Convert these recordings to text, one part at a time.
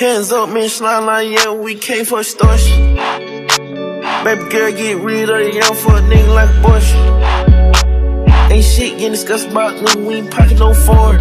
Hands up, man, slime like, yeah, we came for extortion. Baby girl, get rid of the young for a nigga like Bush. Ain't shit getting discussed about nigga, we ain't pocket no foreign.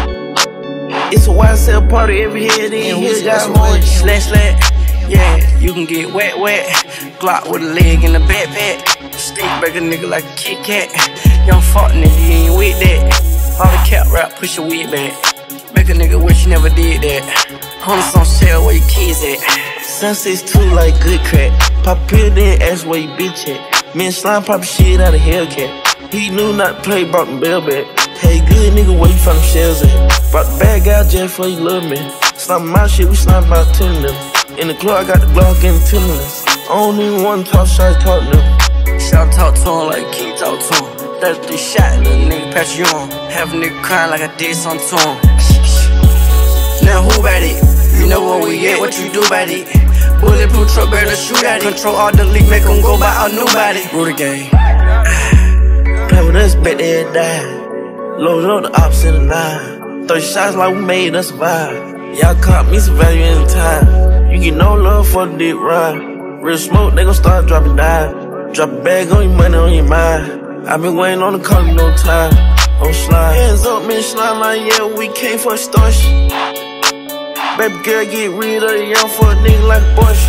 It's a YSL party every head in here, got more. Slash, yeah, you can get wet. Glock with a leg in the backpack. Stick break a nigga like a Kit Kat. Young fuck nigga, you ain't with that. All the cap rap, push your weed back. Make a nigga wish you never did that. Hunters on shell, where your kids at? Sunsets too like good crack. Pop pill, then ask where your bitch at. Me and Slime pop shit out of Hellcat. He knew not to play, brought them bell back. Hey, good nigga, where you found them shells at? Brought the bad guy just for you love me. Slime my shit, we slime about 10 of them. In the club, I got the Glock and the Timberlands. I don't even want to talk, shots talk to them. Shout talk to him like King talk to him. 33 shot, little nigga, patch you on. Have a nigga crying like I did something to him. Now who about it? You know where we at, what you do about it? Bulletproof truck, better shoot at it. Control all delete, make them go buy a new body. Rudy gang. Play with us, bet they'd die. Loaded up the ops in the 9. 30 shots like we made us survive. Y'all caught me some value in time. You get no love for the dick ride. Real smoke, they gon' start dropping dime. Drop a bag on your money, on your mind. I been waiting on the call, no time. On slime. Hands up, man, slime like, yeah, we came for extortion. Baby girl, get rid of the young for a nigga like Bush.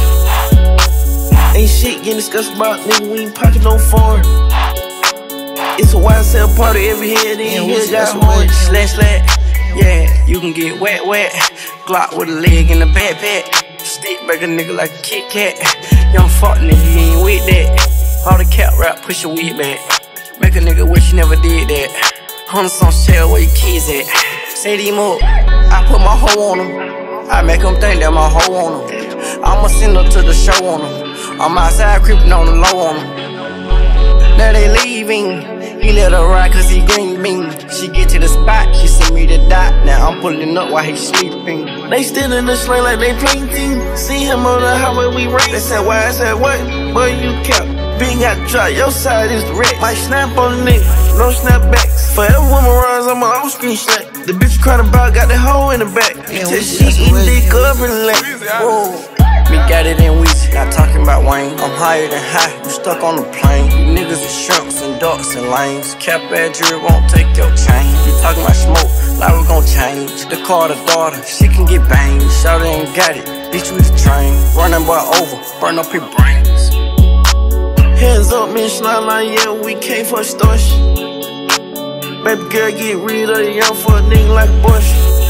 Ain't shit getting discussed about nigga, we ain't pocket no foreign. It's a YSL party every head in here, got more. Slash, yeah, you can get wet. Glock with a leg in the backpack. Stick break a nigga like a Kit Kat. Young fuck nigga, you ain't with that. All the cap rap, push your weed back. Make a nigga wish you never did that. Hunters on shell, where your kids at? Say these up, I put my hoe on them. I make them think that my hoe on them. I'ma send her to the show on them. I'm outside creeping on the low on them. Now they leaving. He let her ride cause he green bean. She get to the spot, she send me the dot. Now I'm pulling up while he sleeping. They still in the slang like they playing team. See him on the highway, we race. They said why, I said what? Boy, you cap. Big got drop, your side is the wreck. Might snap on the nigga, no snapbacks. Forever woman runs, I'm on screen shot. The bitch crying about got the hole in the back. Till she eat dick up and leg. Whoa. Me got it in Weezy, not talking about Wayne. I'm higher than high, you stuck on the plane. You niggas are shrimps and ducks and lanes. Cap bad jury won't take your chain. You talking about smoke, like we gon' change. The car, the daughter, she can get banged. Shawty ain't got it, bitch we the train. Run that boy over, burn up his brains. Hands up, man, slime like, yeah, we came for extortion. Baby girl, get rid of the young for a nigga like Bush.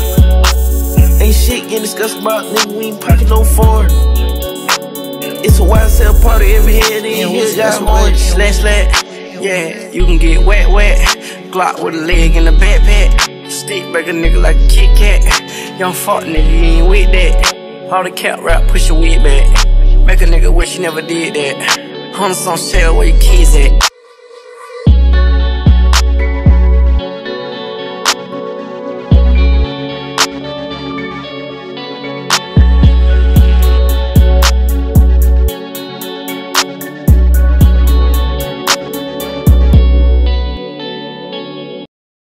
Ain't shit getting discussed about nigga, we ain't pocket no foreign. It's a YSL party every head in here, got more. Slash, yeah, you can get wet. Glock with a leg in the backpack. Stick break a nigga like a Kit Kat. Young fuck nigga, you ain't with that. All the cap rap, push your weed back. Make a nigga wish you never did that. Hunters on shell, where your kids at?